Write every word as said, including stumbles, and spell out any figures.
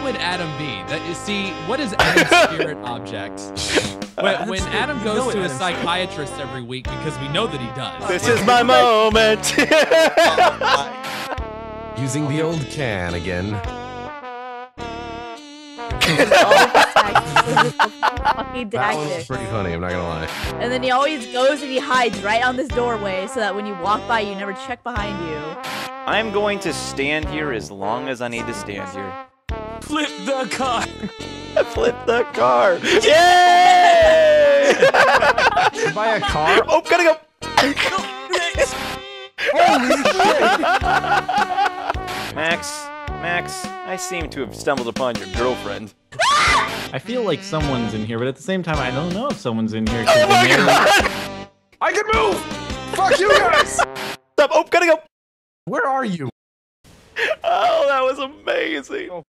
would Adam be? That you see, what is Adam's spirit object? When, when Adam goes to a psychiatrist every week, because we know that he does. This is my moment. Using the old can again. Fucking That was tactic. pretty funny, I'm not gonna lie. And then he always goes and he hides right on this doorway so that when you walk by, you never check behind you. I'm going to stand here as long as I need to stand here. Flip the car. Flip the car. Yay! Buy a car? Oh, gotta go. Holy shit! Max, Max, I seem to have stumbled upon your girlfriend. I feel like someone's in here, but at the same time, I don't know if someone's in here. Oh my god! I can move! Fuck you guys! Stop! Oh, gotta go! Where are you? Oh, that was amazing!